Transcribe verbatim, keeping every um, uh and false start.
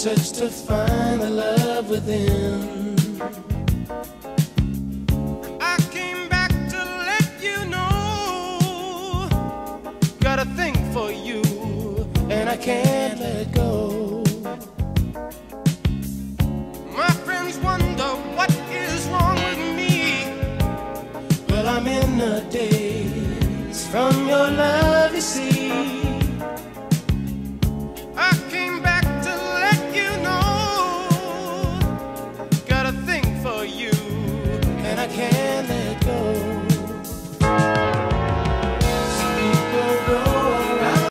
search to find the love within. I came back to let you know, got a thing for you, and I can't let go. My friends wonder what is wrong with me. Well, I'm in a daze from your love, you see.